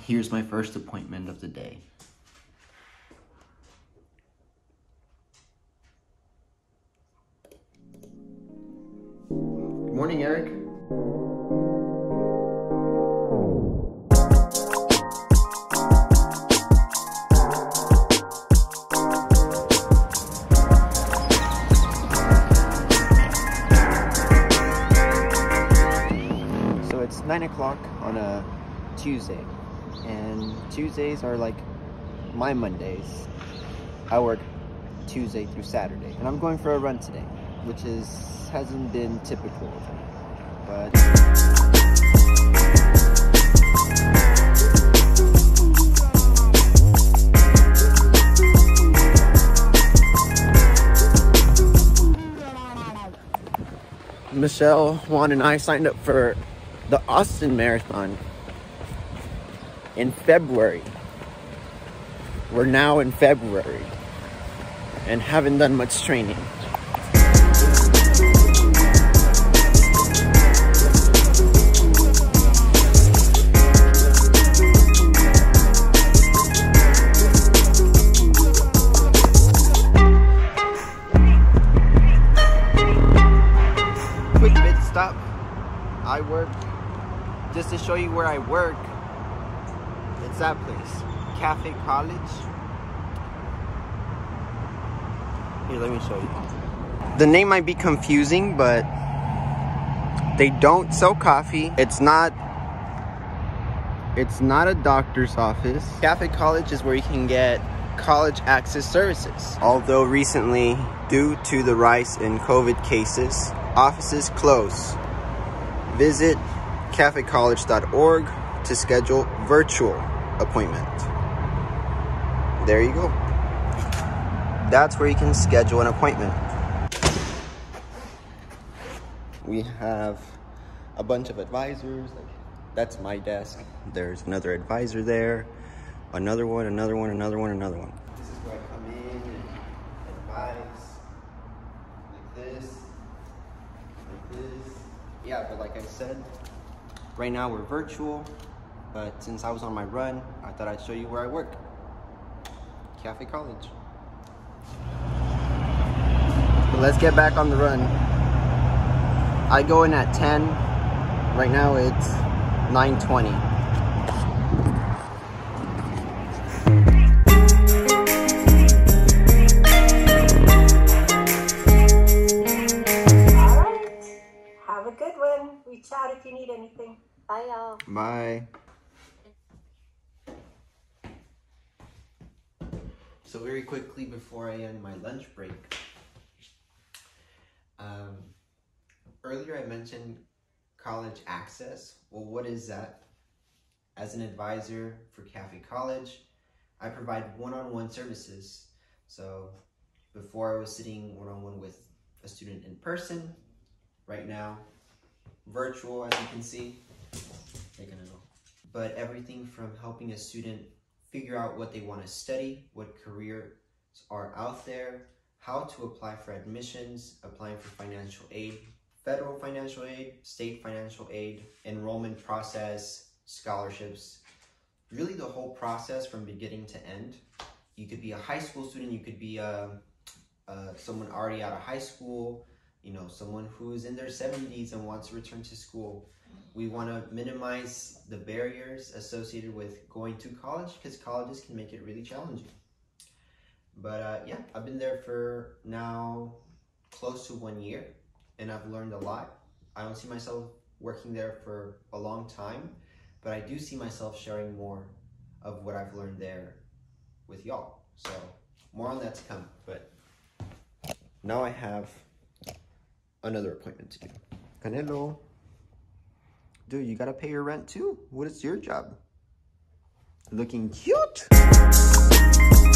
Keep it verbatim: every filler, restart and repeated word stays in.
here's my first appointment of the day. Good morning, Eric. So it's nine o'clock on a Tuesday, and Tuesdays are like my Mondays. I work Tuesday through Saturday, and I'm going for a run today, which is hasn't been typical of me, but Michelle, Juan, and I signed up for the Austin Marathon in February. We're now in February and haven't done much training. Quick bit stop. I work, just to show you where I work, it's that place, Cafe College. Here, let me show you. The name might be confusing, but they don't sell coffee. It's not, it's not a doctor's office. Cafe College is where you can get college access services. Although recently, due to the rise in COVID cases, offices close. Visit cafe college dot org to schedule virtual appointment. There you go. That's where you can schedule an appointment. We have a bunch of advisors. Like, that's my desk. There's another advisor there. Another one, another one, another one, another one. This is where I come in and advise. Like this. Like this. Yeah, but like I said, right now we're virtual. But since I was on my run, I thought I'd show you where I work. Cafe College. But let's get back on the run. I go in at ten. Right now it's nine twenty. Alright. Have a good one. Reach out if you need anything. Bye, y'all. Bye. So very quickly before I end my lunch break, um, earlier I mentioned college access. Well, what is that? As an advisor for Cafe College, I provide one-on-one services. So before I was sitting one-on-one with a student in person, right now, virtual, as you can see. Taking it off. But everything from helping a student figure out what they want to study, what careers are out there, how to apply for admissions, applying for financial aid, federal financial aid, state financial aid, enrollment process, scholarships, really the whole process from beginning to end. You could be a high school student, you could be a, a, someone already out of high school, you know, someone who's in their seventies and wants to return to school. We want to minimize the barriers associated with going to college because colleges can make it really challenging. But uh, yeah, I've been there for now close to one year and I've learned a lot. I don't see myself working there for a long time, but I do see myself sharing more of what I've learned there with y'all. So more on that to come, but now I have another appointment to do. Canelo. Dude, you gotta pay your rent too. What is your job? Looking cute.